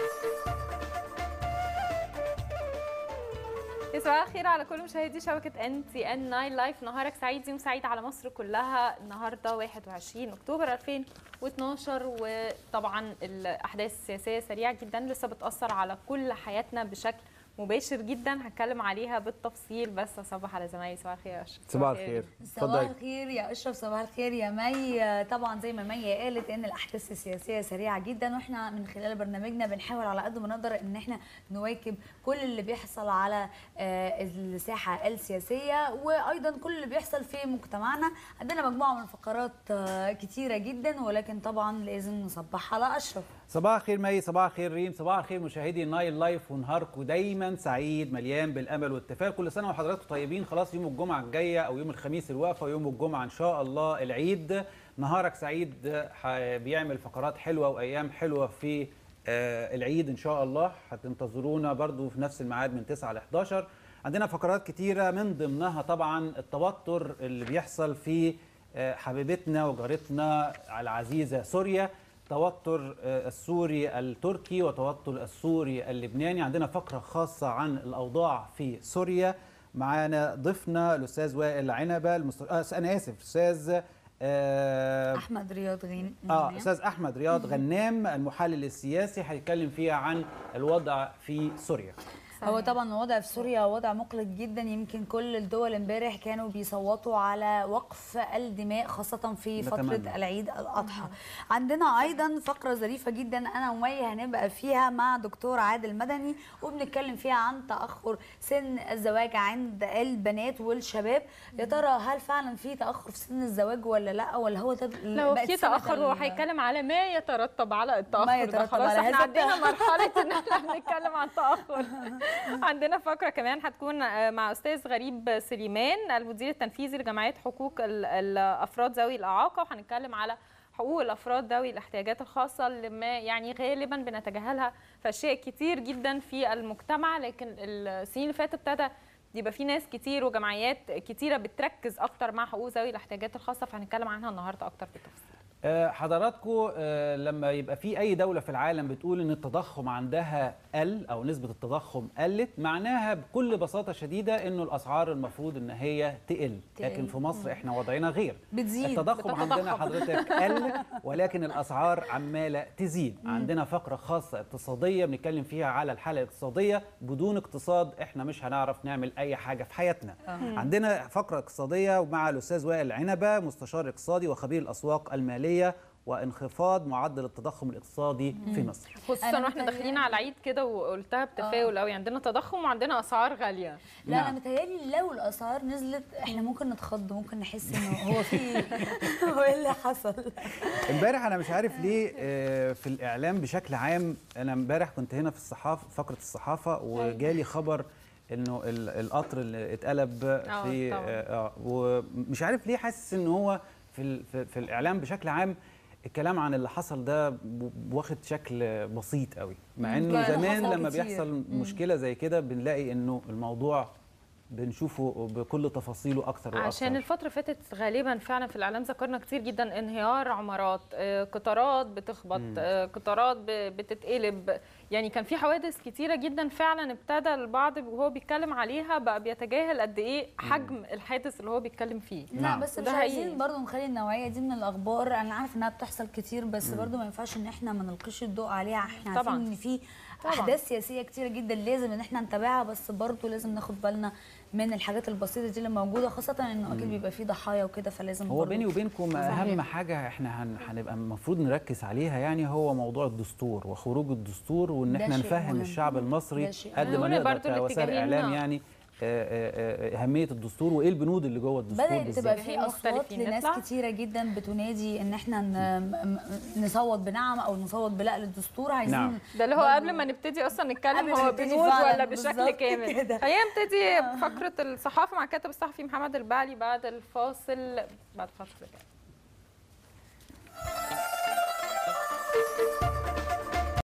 صباح الخير على كل مشاهدي شبكة NTN 9 لايف. نهارك سعيد، يوم سعيد على مصر كلها. النهارده 21 اكتوبر 2012، وطبعا الاحداث السياسيه سريعه جدا لسه بتاثر على كل حياتنا بشكل مباشر جدا. هتكلم عليها بالتفصيل، بس اصبح على زمايلي. صباح الخير يا اشرف. صباح الخير. صباح الخير يا اشرف. صباح الخير يا مي. طبعا زي ما مي قالت ان الاحداث السياسيه سريعه جدا، واحنا من خلال برنامجنا بنحاول على قد ما نقدر ان احنا نواكب كل اللي بيحصل على الساحه السياسيه، وايضا كل اللي بيحصل في مجتمعنا. عندنا مجموعه من الفقرات كتيره جدا، ولكن طبعا لازم نصبح على اشرف. صباح الخير مي، صباح الخير ريم، صباح الخير مشاهدي النايل لايف، ونهاركم دايما سعيد مليان بالامل والتفاؤل. كل سنه وحضراتكم طيبين. خلاص يوم الجمعه الجايه او يوم الخميس الوقفه، ويوم الجمعه ان شاء الله العيد. نهارك سعيد بيعمل فقرات حلوه وايام حلوه في العيد ان شاء الله. هتنتظرونا برضو في نفس الميعاد من 9 ل 11. عندنا فقرات كتيره، من ضمنها طبعا التوتر اللي بيحصل في حبيبتنا وجارتنا العزيزه سوريا، توتر السوري التركي وتوتر السوري اللبناني. عندنا فقرة خاصة عن الأوضاع في سوريا. معانا ضيفنا الأستاذ وائل عنبة أنا آسف أستاذ أحمد رياض غنام. أستاذ أحمد رياض غنام، المحلل السياسي، هيتكلم فيها عن الوضع في سوريا. هو طبعا الوضع في سوريا وضع مقلق جدا. يمكن كل الدول امبارح كانوا بيصوتوا على وقف الدماء، خاصة في فترة العيد الأضحى. عندنا أيضا فقرة ظريفة جدا أنا ومي هنبقى فيها مع دكتور عادل مدني، وبنتكلم فيها عن تأخر سن الزواج عند البنات والشباب. يا ترى هل فعلا في تأخر في سن الزواج ولا لا، ولا هو ده لو في تأخر؟ هو هيتكلم على ما يترتب على التأخر. ما يترتب خلاص على احنا عدينا مرحلة ان احنا بنتكلم عن التأخر. عندنا فقرة كمان هتكون مع أستاذ غريب سليمان، المدير التنفيذي لجمعية حقوق الأفراد ذوي الإعاقة، وهنتكلم على حقوق الأفراد ذوي الاحتياجات الخاصة اللي ما يعني غالبا بنتجاهلها في أشياء كتير جدا في المجتمع، لكن السنين اللي فاتت ابتدى يبقى في ناس كتير وجمعيات كتيرة بتركز أكتر مع حقوق ذوي الاحتياجات الخاصة، فهنتكلم عنها النهاردة أكتر بالتفصيل. حضراتكم لما يبقى في أي دولة في العالم بتقول إن التضخم عندها قل أو نسبة التضخم قلت، معناها بكل بساطة شديدة إنه الأسعار المفروض إن هي تقل. لكن في مصر إحنا وضعنا غير، بتزيد. التضخم عندنا حضرتك قل، ولكن الأسعار عمالة تزيد. عندنا فقرة خاصة اقتصادية بنتكلم فيها على الحالة الاقتصادية. بدون اقتصاد إحنا مش هنعرف نعمل أي حاجة في حياتنا. عندنا فقرة اقتصادية مع الأستاذ وائل عنبة، مستشار اقتصادي وخبير الأسواق المالية وانخفاض معدل التضخم الاقتصادي في مصر. خصوصا واحنا داخلين على العيد كده، وقلتها بتفاؤل قوي. عندنا تضخم وعندنا اسعار غاليه. لا نعم. انا متهيألي لو الاسعار نزلت احنا ممكن نتخض، ممكن نحس انه هو في هو ايه اللي حصل. امبارح انا مش عارف ليه في الاعلام بشكل عام، انا امبارح كنت هنا في الصحافه، فقره الصحافه، وجالي خبر انه القطر اللي اتقلب في ومش عارف ليه حاسس ان هو في الاعلام بشكل عام الكلام عن اللي حصل ده واخد شكل بسيط قوي، مع انه زمان لما بيحصل مشكله زي كده بنلاقي انه الموضوع بنشوفه بكل تفاصيله اكتر واكتر. عشان الفتره اللي فاتت غالبا فعلا في الاعلام ذكرنا كتير جدا انهيار عمارات، قطارات بتخبط، قطارات بتتقلب، يعني كان في حوادث كتيره جدا. فعلا ابتدى البعض وهو بيتكلم عليها بقى بيتجاهل قد ايه حجم الحادث اللي هو بيتكلم فيه. لا بس مش عايزين برضه نخلي النوعيه دي من الاخبار، انا عارف انها بتحصل كتير، بس برضه ما ينفعش ان احنا ما نلقيش الضوء عليها. احنا عارفين ان في احداث سياسيه كتيره جدا لازم ان احنا نتابعها، بس برضه لازم ناخد بالنا من الحاجات البسيطه دي اللي موجوده، خاصه انه اكيد بيبقى في ضحايا وكده، فلازم هو بيني وبينكم اهم حاجه احنا هنبقى المفروض نركز عليها، يعني هو موضوع الدستور وخروج الدستور، وان احنا نفهم الشعب المصري قد ما نقدر كوسائل اعلام يعني اهميه الدستور وايه البنود اللي جوه الدستور. بدات تبقى في اصوات لناس كتيره جدا بتنادي ان احنا نصوت بنعم او نصوت بلا للدستور. عايزين ده اللي هو قبل ما نبتدي اصلا نتكلم هو بنود ولا بشكل كامل. خلينا نبتدي بفقره الصحافه مع الكاتب الصحفي محمد البعلي بعد الفاصل، بعد فتره.